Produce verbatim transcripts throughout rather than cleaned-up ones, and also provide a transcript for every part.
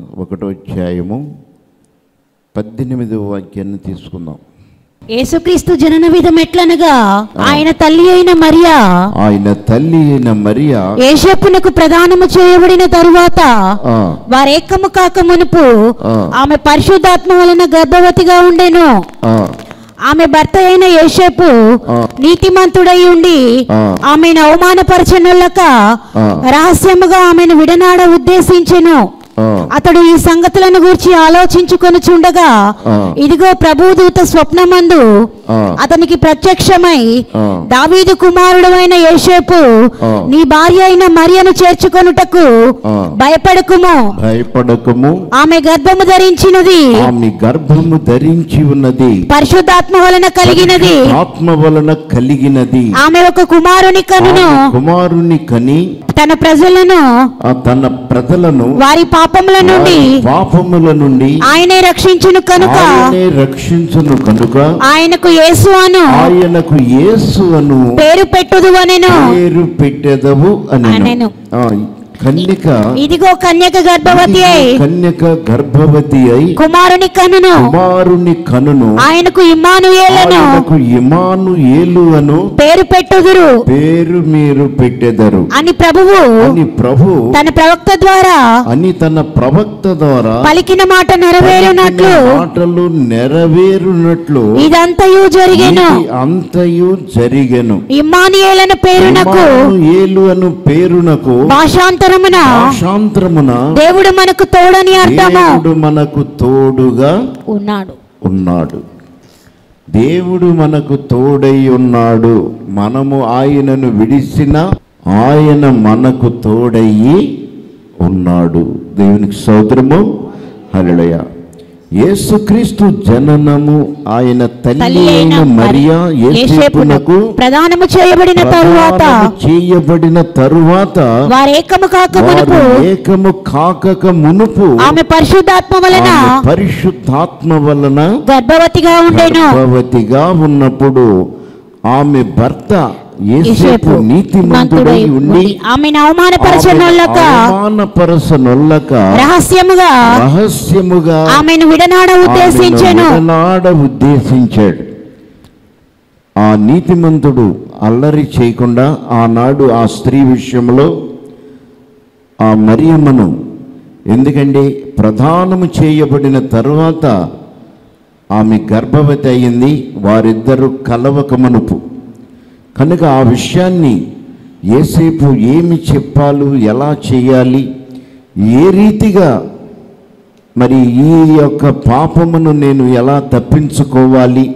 ఒకటో అధ్యాయము పద్దెనిమిదవ వాక్యాన్ని తీసుకుందాం. యేసుక్రీస్తు జనన విధం ఎట్లనగా ఆయన తల్లి అయిన మరియా ఆయన తల్లి అయిన మరియా యేసప్పునకు ప్రదానము చేయబడిన తరువాత వారేకము కాక మునుపు ఆమె పరిశుద్ధాత్మ వలన గర్భవతిగా ఉండెను. ఆమె భర్త అయిన యేసపు నీతిమంతుడై ఉండి ఆమెను అవమానపరచనులక రహస్యముగా ఆమెను విడనాడ ఉద్దేశించెను. అతడు ఈ సంగతులను గురించి ఆలోచించుకొనుచుండగా ఇదిగో ప్రభుదూత స్వప్నమందు అతనికి ప్రత్యక్షమై, దావీదు కుమారుడైన యేసపు నీ భార్య అయిన మరియను చేర్చుకొనుటకు భయపడకుము భయపడకుము ఆమె గర్భము ధరించినది ఆమె గర్భము ధరించి ఉన్నది పరిశుద్ధాత్మ వలన కలిగినది ఆత్మ వలన కలిగినది. ఆమె ఒక కుమారుని కనును కుమారుని కని తన ప్రజలను తన ప్రజలను వారి పాపముల నుండి పాపముల నుండి ఆయనే రక్షించును కనుక ఆయనే రక్షించును కనుక ఆయనకు యేసు అను ఆయనకు యేసు అను పేరు పెట్టుదు అనెను పేరు పెట్టెదవు అనెను. కన్యక ఇదిగో కన్యక గర్భవతి అయి కన్యక గర్భవతి అయి కుమారుని కనును కుమారుని కనును ఆయనకు ఇమ్మానుయేలును ఆయనకు ఇమ్మానుయేలు అను పేరు పెట్టుదురు పేరు మీరు పెట్టెదరు అని ప్రభువు అని ప్రభు తన ప్రవక్త ద్వారా అని తన ప్రవక్త ద్వారా పలికిన మాట నెరవేరునట్లు మాటలు నెరవేరునట్లు ఇదంతయు జరిగెను. అంతయు జరిగెను. ఇమ్మానుయేలను పేరునకు ఇమ్మానుయేలు అను పేరునకు భాషాంతరమున భాషాంతరమున దేవుడు మనకు తోడని అర్థము. దేవుడు మనకు తోడుగా ఉన్నాడు ఉన్నాడు దేవుడు మనకు తోడై ఉన్నాడు. మనము ఆయనను విడిసిన ఆయన మనకు తోడయ్యి ఉన్నాడు. దేవునికి స్తోత్రము. హల్లెలూయా. యేసుక్రీస్తు జననము ఆయన తల్లి అయిన మరియా యేసప్పునకు ప్రదానము చేయబడిన తరువాత చేయబడిన తరువాత వారేకము కాక మునుపు ఏకము కాకక మునుపు ఆమె పరిశుద్ధాత్మ వలన పరిశుద్ధాత్మ వలన గర్భవతిగా ఉండెను. గర్భవతిగా ఉన్నప్పుడు ఆమె భర్త యేసపు నీతిమంతుడై ఉండి ఆమెను అవమానపరచనొల్లక అవమానపరచనొల్లక రహస్యముగా రహస్యముగా ఆమెను విడనాడ ఉద్దేశించెను. విడనాడ ఉద్దేశించాడు. ఆ నీతిమంతుడు అల్లరి చేయకుండా ఆనాడు ఆ స్త్రీ విషయంలో ఆ మరియమ్మను, ఎందుకంటే ప్రదానము చేయబడిన తరువాత ఆమె గర్భవతి అయింది, వారిద్దరూ కలవక మునుపు కనుక ఆ విషయాన్ని యేసేపు ఏమి చెప్పాలి, ఎలా చేయాలి, ఏ రీతిగా మరి ఈ యొక్క పాపమును నేను ఎలా తప్పించుకోవాలి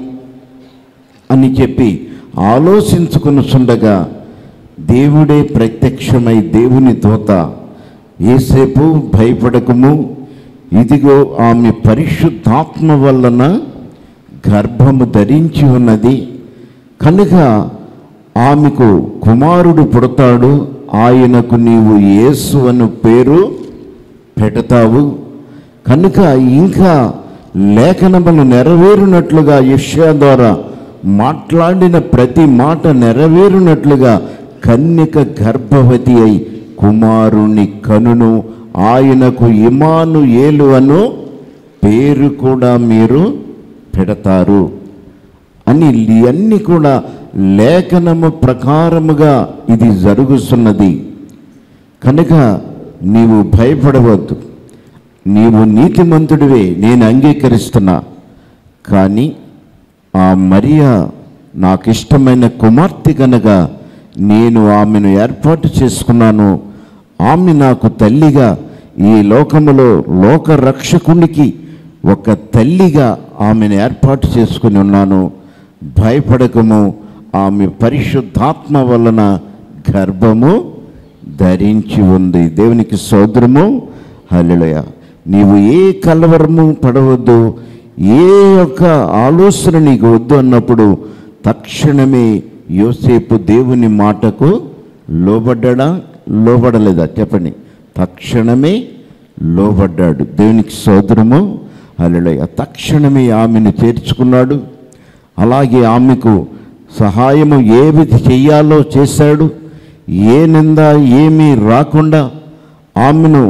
అని చెప్పి ఆలోచించుకొనుచుండగా దేవుడే ప్రత్యక్షమై దేవుని దూత, యేసేపు భయపడకుము, ఇదిగో ఆమె పరిశుద్ధాత్మ వలన గర్భము ధరించి ఉన్నది కనుక ఆమెకు కుమారుడు పుడతాడు, ఆయనకు నీవు యేసు అను పేరు పెడతావు. కనుక ఇంకా లేఖనములు నెరవేరునట్లుగా యెషయా ద్వారా మాట్లాడిన ప్రతి మాట నెరవేరునట్లుగా కన్యక గర్భవతి అయి కుమారుని కనును, ఆయనకు ఇమ్మానుయేలు అను పేరు కూడా మీరు పెడతారు అని ఇవన్నీ కూడా లేఖనము ప్రకారముగా ఇది జరుగుతున్నది. కనుక నీవు భయపడవద్దు, నీవు నీతిమంతుడివే, నేను అంగీకరిస్తున్నా. కానీ ఆ మరియా నాకు ఇష్టమైన కుమార్తె కనుక నేను ఆమెను ఏర్పాటు చేసుకున్నాను. ఆమె నాకు తల్లిగా, ఈ లోకములో లోక రక్షకునికి ఒక తల్లిగా ఆమెను ఏర్పాటు చేసుకుని ఉన్నాను. భయపడకము, ఆమె పరిశుద్ధాత్మ వలన గర్భము ధరించి ఉంది. దేవునికి స్తోత్రము. హల్లెలూయా. నీవు ఏ కలవరము పడవద్దు, ఏ యొక్క ఆలోచన నీకు వద్దు అన్నప్పుడు తక్షణమే యోసేపు దేవుని మాటకు లోబడ్డా, లోబడలేదా చెప్పండి? తక్షణమే లోబడ్డాడు. దేవునికి స్తోత్రము. హల్లెలూయా. తక్షణమే ఆమెను చేర్చుకున్నాడు. అలాగే ఆమెకు సహాయము ఏమి చెయ్యాలో చేశాడు. ఏ నింద ఏమీ రాకుండా ఆమెను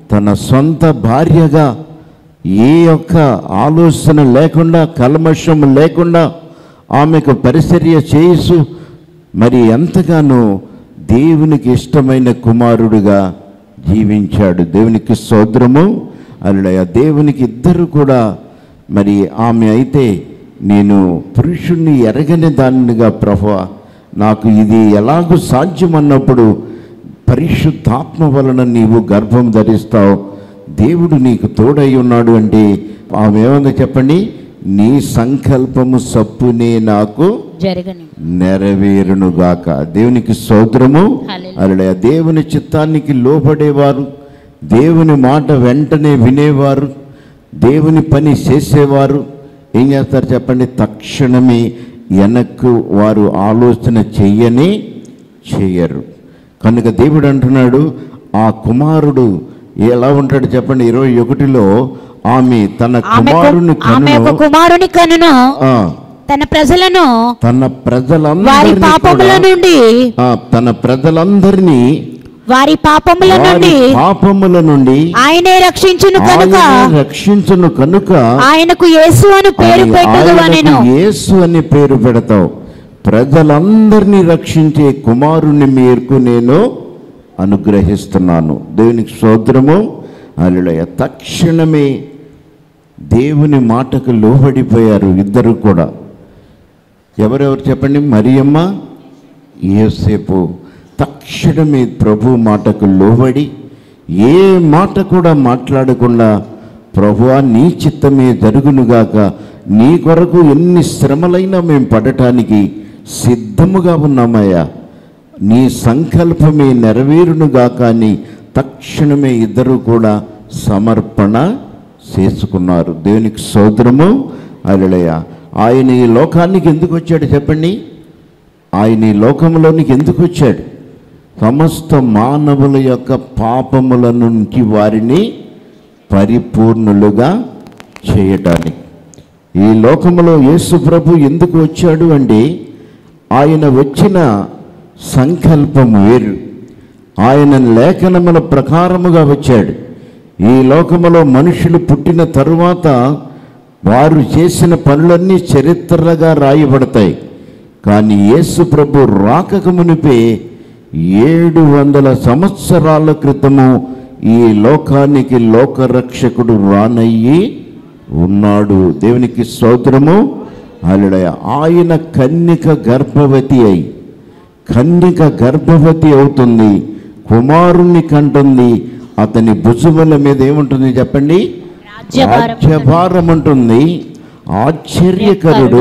తన సొంత భార్యగా ఏ యొక్క ఆలోచన లేకుండా, కల్మషం లేకుండా ఆమెకు పరిచర్య చేసు మరి ఎంతగానో దేవునికి ఇష్టమైన కుమారుడుగా జీవించాడు. దేవునికి స్తోత్రము. అలా దేవునికి ఇద్దరు కూడా మరి ఆమె అయితే నేను పురుషుణ్ణి ఎరగని దానిగా ప్రభువా, నాకు ఇది ఎలాగూ సాధ్యమన్నప్పుడు పరిశుద్ధాత్మ వలన నీవు గర్భం ధరిస్తావు, దేవుడు నీకు తోడై ఉన్నాడు అంటే ఆమె ఏమన్నా చెప్పండి, నీ సంకల్పము సప్పునే నాకు జరగను నెరవేరునుగాక. దేవునికి స్తోత్రము. అలా దేవుని చిత్తానికి లోబడేవారు, దేవుని మాట వెంటనే వినేవారు, దేవుని పని చేసేవారు ఏం చేస్తారు చెప్పండి, తక్షణమే వెనక్కు వారు ఆలోచన చెయ్యని చెయ్యరు. కనుక దేవుడు అంటున్నాడు, ఆ కుమారుడు ఎలా ఉంటాడు చెప్పండి. ఇరవై ఒకటిలో ఆమె తన కుమారుని కుమారుని కనును తన ప్రజలను తన ప్రజలందరినీ వారి పాపముల నుండి తన ప్రజలందరినీ వారి పాపముల నుండి పాపముల నుండి ఆయనే రక్షించును కనుక రక్షించును కనుక ఆయనకు యేసు అని పేరు పెట్టుదువనెను. యేసు అని పేరు పెడతావు. ప్రజలందరినీ రక్షించే కుమారుని మేరకు నేను అనుగ్రహిస్తున్నాను. దేవునికి స్తోత్రము. హల్లెలూయా. తక్షణమే దేవుని మాటకు లోబడిపోయారు ఇద్దరు కూడా. ఎవరెవరు చెప్పండి, మరియమ్మ, యోసేపు. తక్షణమే ప్రభు మాటకు లోబడి ఏ మాట కూడా మాట్లాడకుండా, ప్రభువా నీ చిత్తమే జరుగునుగాక, నీ కొరకు ఎన్ని శ్రమలైనా మేము పడటానికి సిద్ధముగా ఉన్నామయ్యా, నీ సంకల్పమే నెరవేరునుగాక అని తక్షణమే ఇద్దరు కూడా సమర్పణ చేసుకున్నారు. దేవునికి స్తోత్రము. హల్లెలూయా. ఆయన ఈ లోకానికి ఎందుకు వచ్చాడు చెప్పండి, ఆయన ఈ లోకంలోనికి ఎందుకు వచ్చాడు, సమస్త మానవుల యొక్క పాపముల నుంచి వారిని పరిపూర్ణులుగా చేయటానికి. ఈ లోకంలో యేసు ప్రభు ఎందుకు వచ్చాడు అంటే, ఆయన వచ్చిన సంకల్పం వేరు, ఆయన లేఖనముల ప్రకారముగా వచ్చాడు. ఈ లోకములో మనుషులు పుట్టిన తరువాత వారు చేసిన పనులన్నీ చరిత్రగా రాయబడతాయి. కానీ యేసు ప్రభు రాకక మునిపే ఏడు వందల సంవత్సరాల క్రితము ఈ లోకానికి లోకరక్షకుడు రానయ్యి ఉన్నాడు. దేవునికి స్తోత్రము. హల్లెలూయా. ఆయన కన్నిక గర్భవతి అయి కన్నిక గర్భవతి అవుతుంది, కుమారుణ్ణి కంటుంది. అతని భుజముల మీద ఏముంటుంది చెప్పండి, రాజ్యభారం ఉంటుంది. ఆశ్చర్యకరుడు,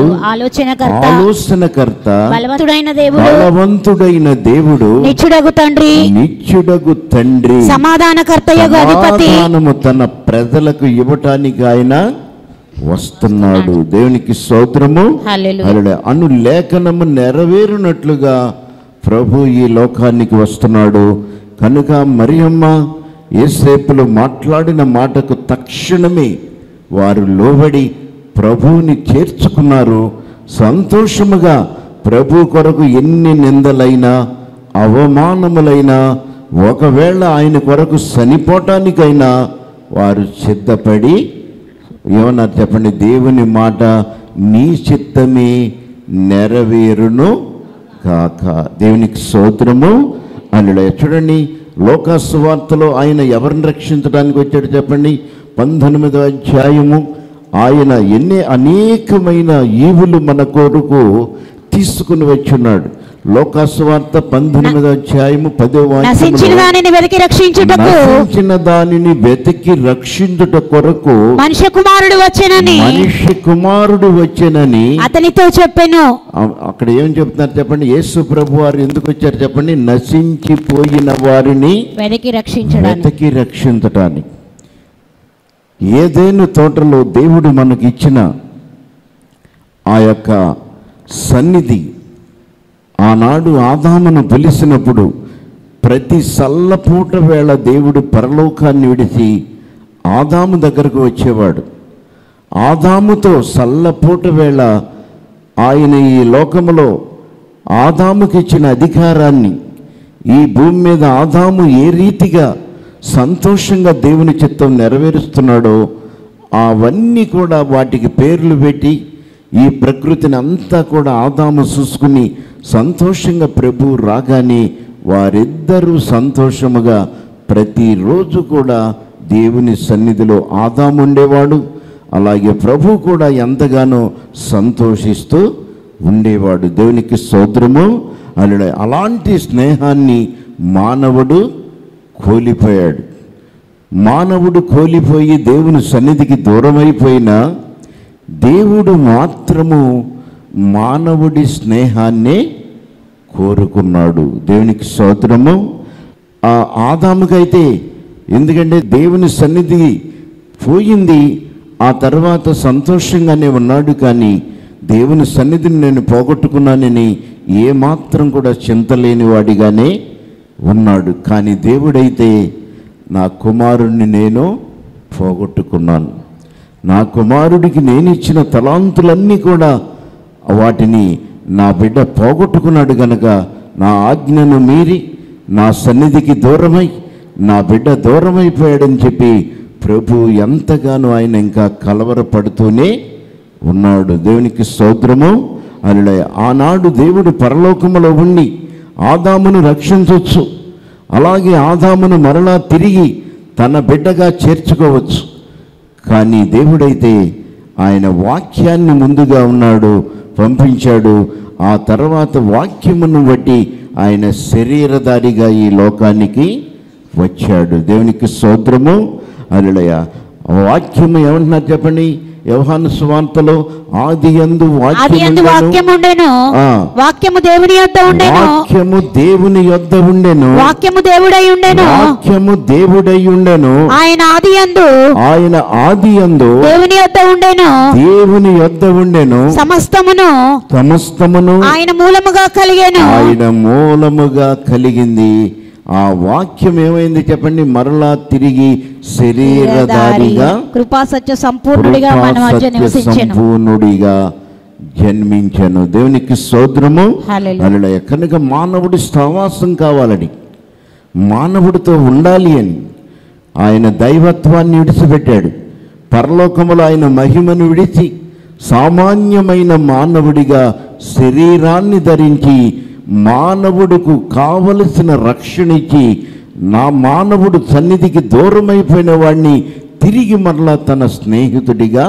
ఆలోచనకర్త, బలవంతుడైన దేవుడు, బలవంతుడైన దేవుడు, నిత్యుడగు తండ్రి, నిత్యుడగు తండ్రి, సమాధానకర్తయగు అధిపతి, సమాధానము తన ప్రజలకు ఇవ్వటానికి ఆయన వస్తున్నాడు. దేవునికి స్తోత్రము. హల్లెలూయా. అను లేఖనము నెరవేరునట్లుగా ప్రభు ఈ లోకానికి వస్తున్నాడు. కనుక మరియమ్మ యేసేపులు మాట్లాడిన మాటకు తక్షణమే వారు లోబడి ప్రభువుని చేర్చుకున్నారు. సంతోషముగా ప్రభు కొరకు ఎన్ని నిందలైనా అవమానములైనా ఒకవేళ ఆయన కొరకు చనిపోవటానికైనా వారు సిద్ధపడి ఏమన్నారు చెప్పండి, దేవుని మాట నీ చిత్తమే నెరవేరును కాక. దేవునికి స్తోత్రము. హల్లెలూయా. చూడండి, లోకాసు వార్తలో ఆయన ఎవరిని రక్షించడానికి వచ్చాడు చెప్పండి, పంతొమ్మిదో అధ్యాయము. ఆయన ఎన్ని అనేకమైన ఈవులు మన కొరకు తీసుకుని వచ్చున్నాడు. లోకాసు వార్త పంతొమ్మిదో అధ్యాయము పదో నశించిన దానిని వెతికి రక్షించుటకు నశించిన దానిని వెతికి రక్షించుట కొరకు మనుష్య కుమారుడు వచ్చెనని మనిషి కుమారుడు వచ్చెనని అతనితో చెప్పెను. అక్కడ ఏం చెప్తున్నారు చెప్పండి, యేసు ప్రభు వారు ఎందుకు వచ్చారు చెప్పండి, నశించిపోయిన వారిని వెతికి రక్షించడానికి వెతికి రక్షించటానికి. ఏదైనా తోటలో దేవుడు మనకి ఇచ్చిన ఆ యొక్క సన్నిధి, ఆనాడు ఆదామును పిలిచినప్పుడు ప్రతి సల్లపూట వేళ దేవుడు పరలోకాన్ని విడిచి ఆదాము దగ్గరకు వచ్చేవాడు. ఆదాముతో సల్లపూట వేళ ఆయన ఈ లోకములో ఆదాముకి ఇచ్చిన అధికారాన్ని ఈ భూమి మీద ఆదాము ఏ రీతిగా సంతోషంగా దేవుని చిత్తం నెరవేరుస్తున్నాడో అవన్నీ కూడా వాటికి పేర్లు పెట్టి ఈ ప్రకృతిని అంతా కూడా ఆదాము చూసుకుని సంతోషంగా ప్రభు రాగానే వారిద్దరూ సంతోషముగా ప్రతిరోజు కూడా దేవుని సన్నిధిలో ఆదాము ఉండేవాడు, అలాగే ప్రభు కూడా ఎంతగానో సంతోషిస్తూ ఉండేవాడు. దేవునికి స్తోత్రము. అలా అలాంటి స్నేహాన్ని మానవుడు కోల్పోయాడు. మానవుడు కోల్పోయి దేవుని సన్నిధికి దూరమైపోయినా దేవుడు మాత్రము మానవుడి స్నేహాన్నే కోరుకున్నాడు. దేవునికి స్తోత్రము. ఆ ఆదాముకైతే ఎందుకంటే దేవుని సన్నిధి పోయింది, ఆ తర్వాత సంతోషంగానే ఉన్నాడు, కానీ దేవుని సన్నిధిని నేను పోగొట్టుకున్నానని ఏమాత్రం కూడా చింతలేని వాడిగానే ఉన్నాడు. కానీ దేవుడైతే నా కుమారుణ్ణి నేను పోగొట్టుకున్నాను, నా కుమారుడికి నేను ఇచ్చిన తలాంతులన్నీ కూడా వాటిని నా బిడ్డ పోగొట్టుకున్నాడు గనక నా ఆజ్ఞను మీరి నా సన్నిధికి దూరమై నా బిడ్డ దూరమైపోయాడని చెప్పి ప్రభు ఎంతగానో ఆయన ఇంకా కలవరపడుతూనే ఉన్నాడు. దేవునికి స్తోత్రము. అలా ఆనాడు దేవుడు పరలోకములో ఉండి ఆదామును రక్షించవచ్చు, అలాగే ఆదామును మరలా తిరిగి తన బిడ్డగా చేర్చుకోవచ్చు. కానీ దేవుడైతే ఆయన వాక్యాన్ని ముందుగా ఉన్నాడు, పంపించాడు. ఆ తర్వాత వాక్యమును బట్టి ఆయన శరీరధారిగా ఈ లోకానికి వచ్చాడు. దేవునికి స్తోత్రము. హల్లెలూయా. వాక్యము ఏమంటున్నారు చెప్పండి? యోహాను సువార్తలో ఆది యందు వాక్యము ఉండెను, వాక్యము దేవుని యొద్ద ఉండెను, వాక్యము దేవుని యొద్ద ఉండెను, వాక్యము దేవుడై ఉండెను, వాక్యము దేవుడై ఉండెను, ఆయన ఆది యందు ఆయన ఆది యందు దేవుని యొద్ద ఉండెను, దేవుని యొద్ద ఉండెను, సమస్తమును సమస్తమును ఆయన మూలముగా కలిగెను, ఆయన మూలముగా కలిగింది. ఆ వాక్యం ఏమైంది చెప్పండి? మరలా తిరిగి శరీరధారిగా కృపా సత్య సంపూర్ణుడిగా మన మధ్య నివసించెను, సంపూర్ణుడిగా జన్మించెను. దేవునికి స్తోత్రము. హల్లెలూయా. కనుక మానవుడి సహవాసం కావాలని, మానవుడితో ఉండాలి అని ఆయన దైవత్వాన్ని విడిచిపెట్టాడు. పరలోకములో ఆయన మహిమను విడిచి సామాన్యమైన మానవుడిగా శరీరాన్ని ధరించి మానవుడుకు కావలసిన రక్షణ ఇచ్చి నా మానవుడు సన్నిధికి దూరమైపోయిన వాడిని తిరిగి మరలా తన స్నేహితుడిగా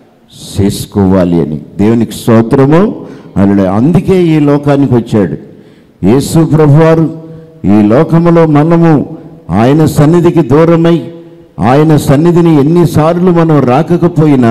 చేసుకోవాలి అని. దేవునికి స్తోత్రము. అలా అందుకే ఈ లోకానికి వచ్చాడు యేసు ప్రభువారు. ఈ లోకములో మనము ఆయన సన్నిధికి దూరమై ఆయన సన్నిధిని ఎన్నిసార్లు మనం రాకపోయినా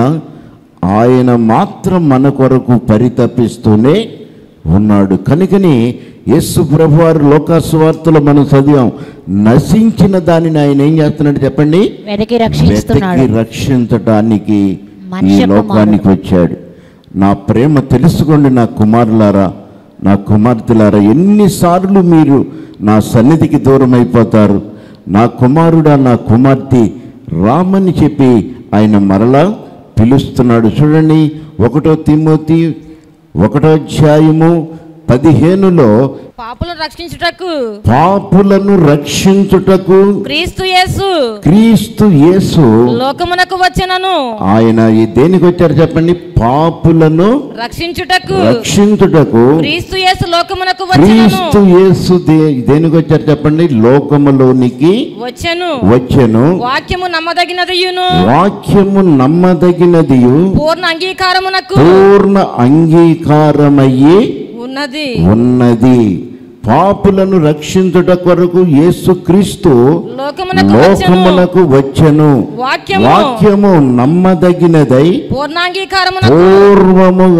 ఆయన మాత్రం మన కొరకు పరితపిస్తూనే ఉన్నాడు. కనుకని యేసు ప్రభువారు లోకాసువార్తలో మనం చదివాం, నశించిన దానిని ఆయన ఏం చేస్తున్నాడు చెప్పండి? వెతికి రక్షిస్తున్నాడు. వెతికి రక్షించడానికి ఈ లోకానికి వచ్చాడు. నా ప్రేమ తెలుసుకోండి నా కుమారులారా, నా కుమార్తెలారా. ఎన్నిసార్లు మీరు నా సన్నిధికి దూరం అయిపోతారు, నా కుమారుడా నా కుమార్తె రామని చెప్పి ఆయన మరలా పిలుస్తున్నాడు. చూడండి, ఒకటో తిమోతి ఒకటో అధ్యాయము పదిహేనులో పాపులను రక్షించుటకు పాపులను రక్షించుటకు క్రీస్తు యేసు క్రీస్తు యేసు లోకమునకు వచ్చెనను. ఆయన ఈ దేనికి వచ్చారు చెప్పండి? పాపులను రక్షించుటకు రక్షించుటకు క్రీస్తు యేసు లోకమునకు వచ్చెనను. క్రీస్తు యేసు దేనికి వచ్చారు చెప్పండి? లోకములోనికి వచ్చెను. వచ్చెను. వాక్యము నమ్మదగినదియును వాక్యము నమ్మదగినదియు పూర్ణ అంగీకారమునకు పూర్ణ అంగీకారమయ్యి ఉన్నది ఉన్నది. పాపులను రక్షించుట కొరకు యేసుక్రీస్తు లోకమునకు లోకమునకు వచ్చెను. వాక్యము వాక్యము నమ్మదగినదై పూర్ణాంగీకారమునకు పూర్వము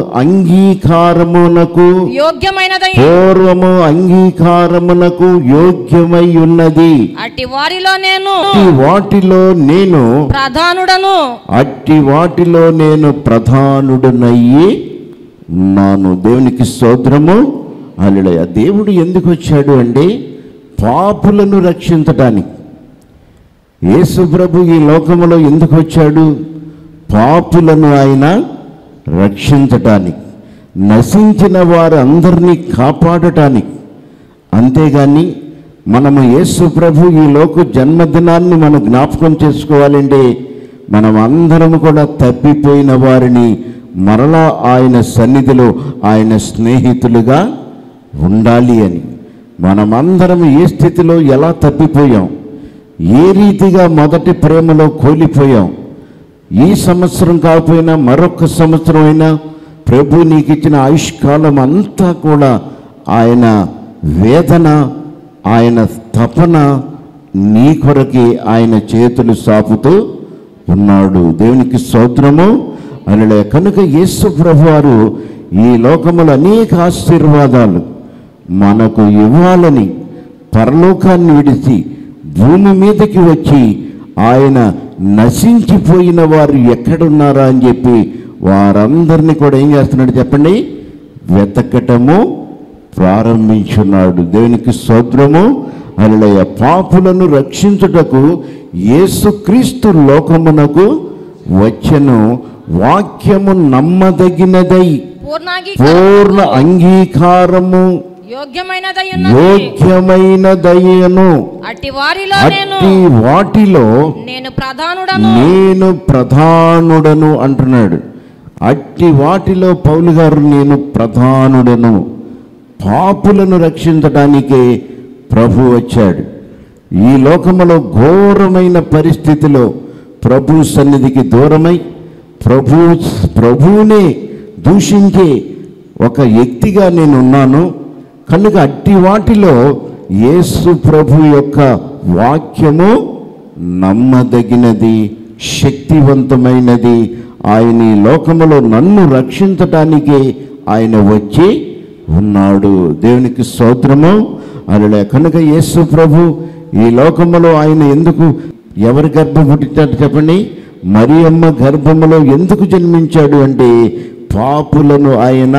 అంగీకారమునకు యోగ్యమైనదై పూర్వము అంగీకారమునకు యోగ్యమై ఉన్నది. అట్టి వారిలో నేను అట్టి వాటిలో నేను ప్రధానుడను అట్టి వాటిలో నేను ప్రధానుడనయ్యి ఉన్నాను. దేవునికి స్తోత్రము. హల్లెలూయా. దేవుడు ఎందుకు వచ్చాడు అంటే పాపులను రక్షించటానికి. యేసు ప్రభు ఈ లోకములో ఎందుకు వచ్చాడు? పాపులను ఆయన రక్షించటానికి, నశించిన వారందరినీ కాపాడటానికి. అంతేగాని మనము యేసు ప్రభు ఈ లోక జన్మదినాన్ని మనం జ్ఞాపకం చేసుకోవాలంటే మనం అందరం కూడా తప్పిపోయిన వారిని మరలా ఆయన సన్నిధిలో ఆయన స్నేహితులుగా ఉండాలి అని. మనమందరం ఏ స్థితిలో ఎలా తప్పిపోయాం, ఏ రీతిగా మొదటి ప్రేమలో కోల్పోయాం. ఈ సంవత్సరం కాకపోయినా మరొక సంవత్సరం అయినా ప్రభు నీకు ఇచ్చిన ఆయుష్కాలం అంతా కూడా ఆయన వేదన, ఆయన తపన నీ కొరకి ఆయన చేతులు సాపుతూ ఉన్నాడు. దేవునికి స్తోత్రము. అలా కనుక యేసు ప్రభువారు ఈ లోకములో అనేక ఆశీర్వాదాలు మనకు ఇవ్వాలని పరలోకాన్ని విడిచి భూమి మీదకి వచ్చి ఆయన నశించిపోయిన వారు ఎక్కడున్నారా అని చెప్పి వారందరినీ కూడా ఏం చేస్తున్నాడు చెప్పండి, వెతకటము ప్రారంభించున్నాడు. దేవునికి స్తోత్రము. హల్లెలూయా. పాపులను రక్షించుటకు యేసుక్రీస్తు లోకమునకు వచ్చెను. వాక్యము నమ్మదగినదై పూర్ణ అంగీకారము యోగ్యమైనదయ్యను. అట్టి వారిలో అట్టి వాటిలో నేను ప్రధానుడను నేను ప్రధానుడను అంటున్నాడు. అట్టి వాటిలో పౌలు గారు నేను ప్రధానుడను. పాపులను రక్షించడానికే ప్రభు వచ్చాడు. ఈ లోకములో ఘోరమైన పరిస్థితిలో ప్రభు సన్నిధికి దూరమై ప్రభు ప్రభువునే దూషించే ఒక వ్యక్తిగా నేను ఉన్నాను. కనుక అట్టి వాటిలో యేసు ప్రభు యొక్క వాక్యము నమ్మదగినది, శక్తివంతమైనది. ఆయన ఈ లోకములో నన్ను రక్షించటానికి ఆయన వచ్చి ఉన్నాడు. దేవునికి స్తోత్రము. అలా కనుక యేసు ప్రభు ఈ లోకములో ఆయన ఎందుకు ఎవరి గర్భం పుట్టించాడు చెప్పండి, మరియమ్మ గర్భములో ఎందుకు జన్మించాడు అంటే పాపులను ఆయన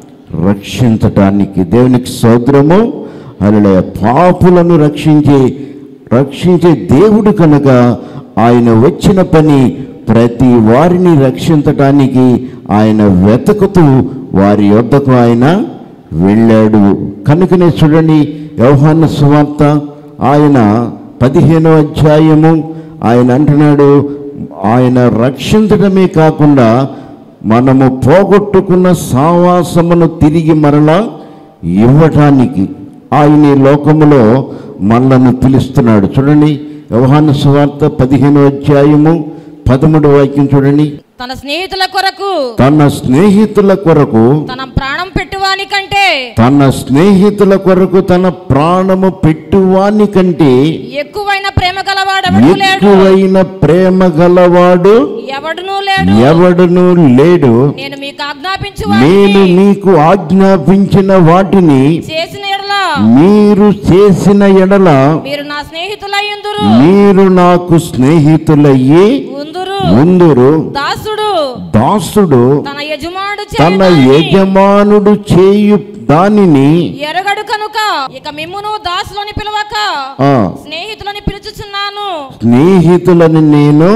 రక్షించటానికి. దేవునికి స్తోత్రము. అలా పాపులను రక్షించే రక్షించే దేవుడు కనుక ఆయన వచ్చిన పని ప్రతి వారిని రక్షించటానికి ఆయన వెతుకుతూ వారి యొద్దకు ఆయన వెళ్ళాడు. కనుకనే చూడండి యోహాను సువార్త ఆయన పదిహేనో అధ్యాయము ఆయన అంటున్నాడు, ఆయన రక్షించడమే కాకుండా మనము పోగొట్టుకున్న సావాసమును తిరిగి మరలా ఇవ్వటానికి ఆయన ఈ లోకములో మనలను పిలుస్తున్నాడు. చూడండి యోహాను సువార్త పదిహేనో అధ్యాయము పదమూడు వాక్యం చూడండి. తన స్నేహితుల కొరకు తన స్నేహితుల కొరకు తన ప్రాణం పెట్టువాని కంటే తన స్నేహితుల కొరకు తన ప్రాణము పెట్టువాని కంటే ఎక్కువైన ప్రేమ గలవాడు ఎక్కువైన ప్రేమ గలవాడు ఎవడునూ లేడు ఎవడునూ లేడు. నేను మీకు ఆజ్ఞాపించు నేను మీకు ఆజ్ఞాపించిన వాటిని చేసిన ఎడల మీరు చేసిన ఎడల మీరు నా స్నేహితులయ్యుందురు మీరు నాకు స్నేహితులయ్యి ఉందురు ఉందురు. దాసుడు దాసుడు తన యజమానుడు తన యజమానుడు చేయు దానిని ఎరగడు కనుక ఇక మిమ్మును దాసులని పిలవక ఆ స్నేహితులని పిలుచుచున్నాను స్నేహితులని నేను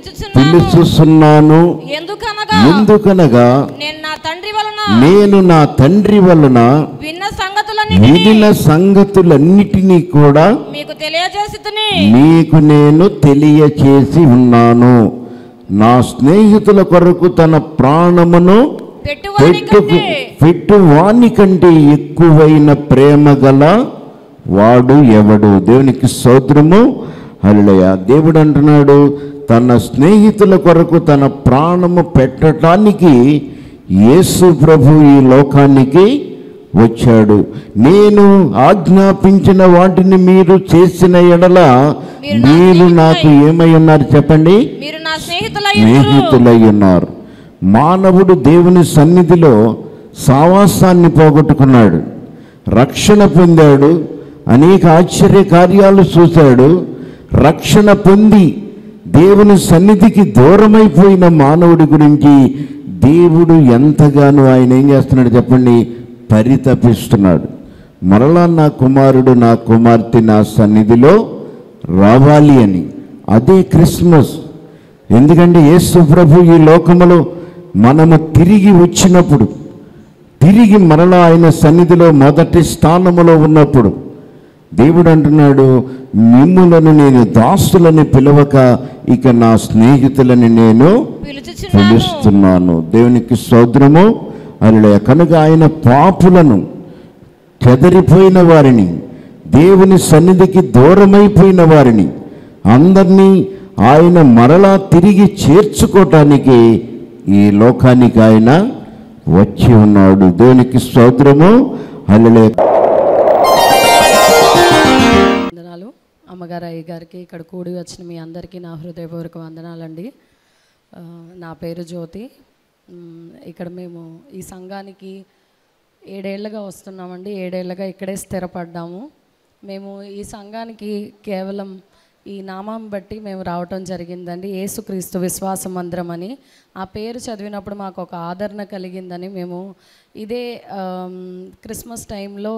పిలుచుచున్నాను. ఎందుకనగా ఎందుకనగా నేను నా తండ్రి వలన నేను నా తండ్రి వలన విన్న సంగతులన్నిటినీ వినిన సంగతులన్నిటినీ కూడా మీకు తెలియజేసితిని మీకు నేను తెలియచేసి ఉన్నాను. నా స్నేహితుల కొరకు తన ప్రాణమును పెట్టుకు పెట్టువాని కంటే ఎక్కువైన ప్రేమ గల వాడు ఎవడు. దేవునికి స్తోత్రము. హల్లెలూయా. దేవుడు అంటున్నాడు తన స్నేహితుల కొరకు తన ప్రాణము పెట్టడానికి యేసు ప్రభు ఈ లోకానికి వచ్చాడు. నేను ఆజ్ఞాపించిన వాటిని మీరు చేసిన ఎడల మీరు నాకు ఏమై ఉన్నారు చెప్పండి, స్నేహితులై ఉన్నారు. మానవుడు దేవుని సన్నిధిలో సావాసాన్ని పోగొట్టుకున్నాడు, రక్షణ పొందాడు, అనేక ఆశ్చర్య కార్యాలు చూశాడు. రక్షణ పొంది దేవుని సన్నిధికి దూరమైపోయిన మానవుడి గురించి దేవుడు ఎంతగానో ఆయన ఏం చేస్తున్నాడు చెప్పండి, పరితపిస్తున్నాడు. మరలా నా కుమారుడు నా కుమార్తె నా సన్నిధిలో రావాలి అని. అదే క్రిస్మస్. ఎందుకంటే యేసు ప్రభు ఈ లోకములో మనము తిరిగి వచ్చినప్పుడు, తిరిగి మరలా ఆయన సన్నిధిలో మొదటి స్థానములో ఉన్నప్పుడు దేవుడు అంటున్నాడు, మిమ్ములను నేను దాసులని పిలవక ఇక నా స్నేహితులని నేను పిలుచుచున్నాను. పిలుస్తున్నాను. దేవునికి స్తోత్రము. హల్లెలూయా. కనుక ఆయన పాపులను, చెదరిపోయిన వారిని, దేవుని సన్నిధికి దూరమైపోయిన వారిని అందరినీ ఆయన మరలా తిరిగి చేర్చుకోవటానికి ఈ లోకానికి ఆయన వచ్చి ఉన్నాడు. దేవునికి స్తోత్రము. హల్లెలూయా. వందనాలు అమ్మగారు, అయ్య గారికి, ఇక్కడ కూడి వచ్చిన మీ అందరికీ నా హృదయపూర్వక వందనాలండి. ఆ, నా పేరు జ్యోతి. మ్, ఇక్కడ మేము ఈ సంఘానికి ఏడేళ్లుగా వస్తున్నామండి. ఏడేళ్లుగా ఇక్కడే స్థిరపడ్డాము. మేము ఈ సంఘానికి కేవలం ఈ నామం బట్టి మేము రావటం జరిగిందండి. యేసుక్రీస్తు విశ్వాస మందిరం అని ఆ పేరు చదివినప్పుడు మాకు ఒక ఆదరణ కలిగిందని మేము ఇదే ఆమ్, క్రిస్మస్ టైంలో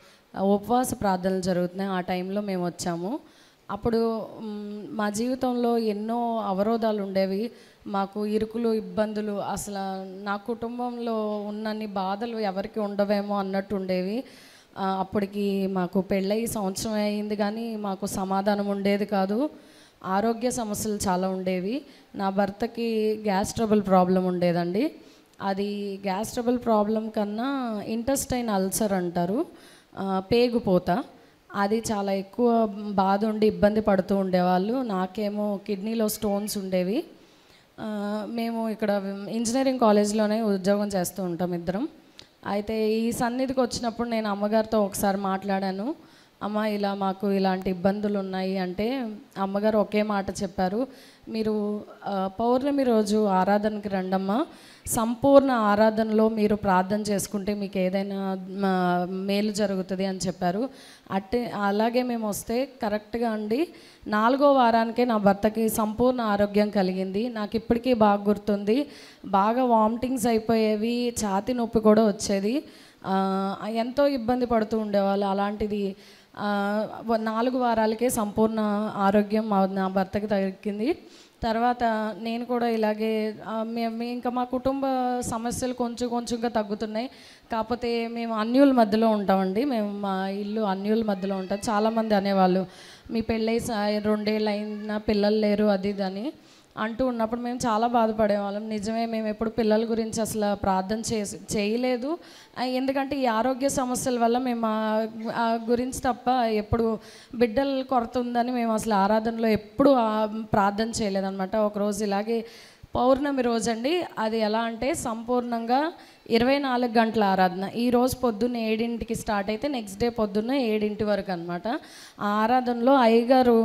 ఉపవాస ప్రార్థనలు జరుగుతున్నాయి. ఆ టైంలో మేము వచ్చాము. అప్పుడు మ్, మా జీవితంలో ఎన్నో అవరోధాలు ఉండేవి. మాకు ఇరుకులు, ఇబ్బందులు, అసలు నా కుటుంబంలో ఉన్నన్ని బాధలు ఎవరికి ఉండవేమో అన్నట్టు ఉండేవి. ఆ, అప్పటికి మాకు పెళ్ళయి సంవత్సరం అయింది, కానీ మాకు సమాధానం ఉండేది కాదు. ఆరోగ్య సమస్యలు చాలా ఉండేవి. నా భర్తకి గ్యాస్ ట్రబుల్ ప్రాబ్లం ఉండేదండి. అది గ్యాస్ ట్రబుల్ ప్రాబ్లం కన్నా ఇంటెస్టైన్ అల్సర్ అంటారు, ఆ, పేగుపోత. అది చాలా ఎక్కువ బాధ ఉండి ఇబ్బంది పడుతూ ఉండేవాళ్ళు. నాకేమో కిడ్నీలో స్టోన్స్ ఉండేవి. ఆ, మేము ఇక్కడ ఇంజనీరింగ్ కాలేజ్లోనే ఉద్యోగం చేస్తూ ఉంటాం ఇద్దరం. అయితే ఈ సన్నిధికి వచ్చినప్పుడు నేను అమ్మగారితో ఒకసారి మాట్లాడాను. అమ్మ, ఇలా మాకు ఇలాంటి ఇబ్బందులు ఉన్నాయి అంటే అమ్మగారు ఒకే మాట చెప్పారు, మీరు ఆ, పౌర్ణమి రోజు ఆరాధనకి రండమ్మా, సంపూర్ణ ఆరాధనలో మీరు ప్రార్థన చేసుకుంటే మీకు ఏదైనా ఆ, మేలు జరుగుతుంది అని చెప్పారు. అట్టే అలాగే మేము వస్తే కరెక్ట్గా అండి నాలుగో వారానికే నా భర్తకి సంపూర్ణ ఆరోగ్యం కలిగింది. నాకు ఇప్పటికీ బాగా గుర్తుంది. బాగా వామిటింగ్స్ అయిపోయేవి, ఛాతీ నొప్పి కూడా వచ్చేది. ఆ, ఎంతో ఇబ్బంది పడుతూ ఉండేవాళ్ళు. అలాంటిది ఆ, నాలుగు వారాలకే సంపూర్ణ ఆరోగ్యం మా నా భర్తకి తగ్గింది. తర్వాత నేను కూడా ఇలాగే ఆ, మేము ఇంకా మా కుటుంబ సమస్యలు కొంచెం కొంచెంగా తగ్గుతున్నాయి. కాకపోతే మేము అన్యుల మధ్యలో ఉంటామండి. మేము మా ఇల్లు అన్యుల మధ్యలో ఉంటాం. చాలామంది అనేవాళ్ళు, మీ పెళ్ళై రెండేళ్ళు అయినా పిల్లలు లేరు అది ఇది అని అంటూ ఉన్నప్పుడు మేము చాలా బాధపడేవాళ్ళం. నిజమే, మేము ఎప్పుడు పిల్లల గురించి అసలు ప్రార్థన చేసి చేయలేదు. ఎందుకంటే ఈ ఆరోగ్య సమస్యల వల్ల మేము ఆ గురించి తప్ప ఎప్పుడు బిడ్డల కొరత ఉందని మేము అసలు ఆరాధనలో ఎప్పుడు ప్రార్థన చేయలేదన్నమాట. ఒకరోజు ఇలాగే పౌర్ణమి రోజు అండి, అది ఎలా అంటే సంపూర్ణంగా ఇరవై నాలుగు గంటల ఆరాధన. ఈరోజు పొద్దున్న ఏడింటికి స్టార్ట్ అయితే నెక్స్ట్ డే పొద్దున్న ఏడింటి వరకు అనమాట. ఆ ఆరాధనలో అయ్యగారు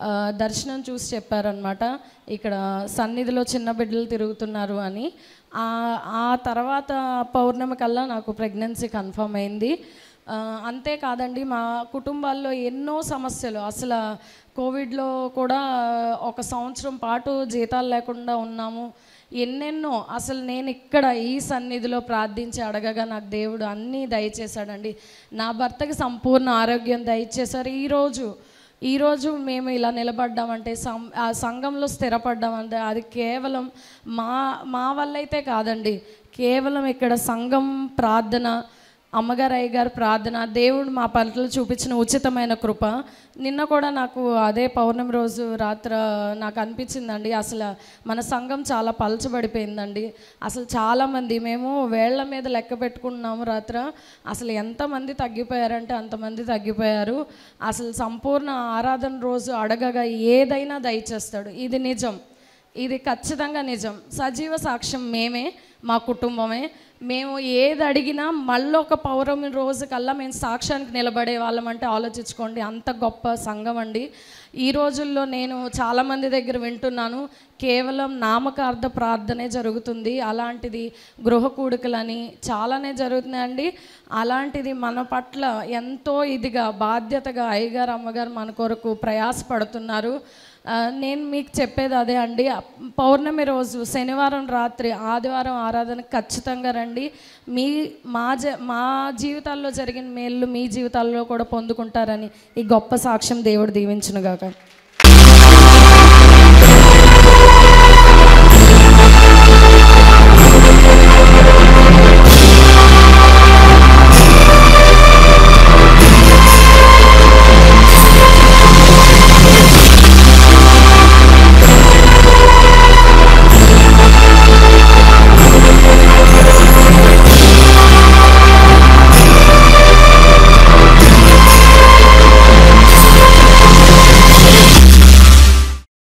దర్శనం చూసి చెప్పారనమాట, ఇక్కడ సన్నిధిలో చిన్న బిడ్డలు తిరుగుతున్నారు అని. ఆ తర్వాత పౌర్ణమి కల్లా నాకు ప్రెగ్నెన్సీ కన్ఫర్మ్ అయింది. అంతేకాదండి, మా కుటుంబాల్లో ఎన్నో సమస్యలు, అసలు కోవిడ్లో కూడా ఒక సంవత్సరం పాటు జీతాలు లేకుండా ఉన్నాము. ఎన్నెన్నో అసలు నేను ఇక్కడ ఈ సన్నిధిలో ప్రార్థించి అడగగా నాకు దేవుడు అన్నీ దయచేశాడండి. నా భర్తకి సంపూర్ణ ఆరోగ్యం దయచేశారు. ఈరోజు ఈరోజు మేము ఇలా నిలబడ్డామంటే, సం ఆ సంఘంలో స్థిరపడ్డామంటే అది కేవలం మా మా వల్ల అయితే కాదండి. కేవలం ఇక్కడ సంఘం ప్రార్థన, అమ్మగారు అయ్యగారు ప్రార్థన, దేవుడు మా పట్ల చూపించిన ఉచితమైన కృప. నిన్న కూడా నాకు అదే పౌర్ణమి రోజు రాత్రి నాకు అనిపించిందండి, అసలు మన సంఘం చాలా పలచబడిపోయిందండి. అసలు చాలామంది మేము వేళ్ల మీద లెక్క పెట్టుకున్నాము రాత్రి. అసలు ఎంతమంది తగ్గిపోయారంటే అంతమంది తగ్గిపోయారు. అసలు సంపూర్ణ ఆరాధన రోజు అడగగా ఏదైనా దయచేస్తాడు. ఇది నిజం, ఇది ఖచ్చితంగా నిజం. సజీవ సాక్ష్యం మేమే, మా కుటుంబమే. మేము ఏది అడిగినా మళ్ళీ ఒక పౌర్ణమి రోజు కల్లా మేము సాక్ష్యానికి నిలబడే వాళ్ళం అంటే ఆలోచించుకోండి, అంత గొప్ప సంఘం అండి. ఈ రోజుల్లో నేను చాలామంది దగ్గర వింటున్నాను, కేవలం నామకార్థ ప్రార్థనే జరుగుతుంది, అలాంటిది గృహ కూడికలని చాలానే జరుగుతున్నాయండి. అలాంటిది మన పట్ల ఎంతో ఇదిగా బాధ్యతగా అయ్యగారు అమ్మగారు మన కొరకు ప్రయాసపడుతున్నారు. నేను మీకు చెప్పేది అదే అండి, పౌర్ణమి రోజు శనివారం రాత్రి ఆదివారం ఆరాధనకు ఖచ్చితంగా రండి. మీ మా జ మా జీవితాల్లో జరిగిన మేళ్ళు మీ జీవితాల్లో కూడా పొందుకుంటారని ఈ గొప్ప సాక్ష్యం దేవుడు దీవించునుగాక.